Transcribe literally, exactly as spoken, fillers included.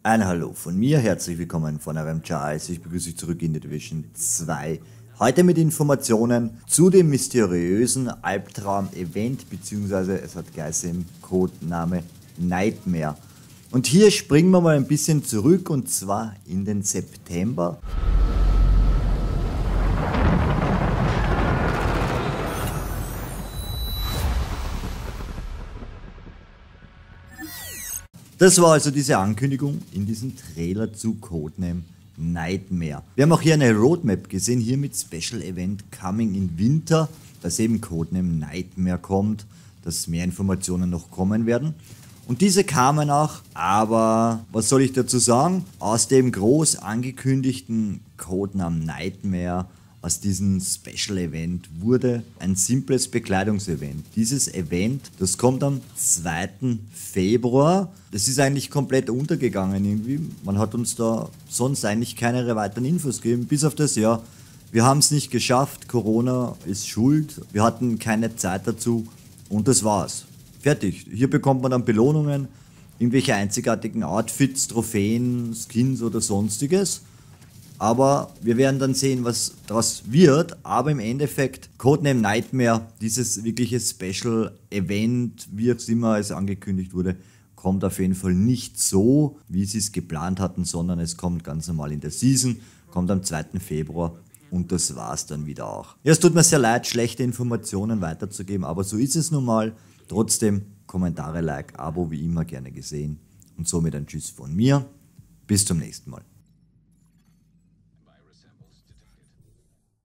Ein Hallo von mir, herzlich willkommen von R M Charles, ich begrüße euch zurück in der Division zwei. Heute mit Informationen zu dem mysteriösen Albtraum-Event, beziehungsweise es hat geheißen im Codename Nightmare. Und hier springen wir mal ein bisschen zurück und zwar in den September. Das war also diese Ankündigung in diesem Trailer zu Codename Nightmare. Wir haben auch hier eine Roadmap gesehen, hier mit Special Event Coming in Winter, dass eben Codename Nightmare kommt, dass mehr Informationen noch kommen werden. Und diese kamen auch, aber was soll ich dazu sagen? Aus dem groß angekündigten Codename Nightmare, aus diesem Special Event wurde ein simples Bekleidungsevent. Dieses Event, das kommt am zweiten Februar. Das ist eigentlich komplett untergegangen irgendwie. Man hat uns da sonst eigentlich keine weiteren Infos gegeben, bis auf das Jahr. Wir haben es nicht geschafft, Corona ist schuld, wir hatten keine Zeit dazu und das war's. Fertig. Hier bekommt man dann Belohnungen, irgendwelche einzigartigen Outfits, Trophäen, Skins oder sonstiges. Aber wir werden dann sehen, was daraus wird. Aber im Endeffekt, Codename Nightmare, dieses wirkliche Special Event, wie es immer als angekündigt wurde, kommt auf jeden Fall nicht so, wie sie es geplant hatten, sondern es kommt ganz normal in der Season, kommt am zweiten Februar und das war's dann wieder auch. Ja, es tut mir sehr leid, schlechte Informationen weiterzugeben, aber so ist es nun mal. Trotzdem, Kommentare, Like, Abo wie immer gerne gesehen und somit ein Tschüss von mir. Bis zum nächsten Mal.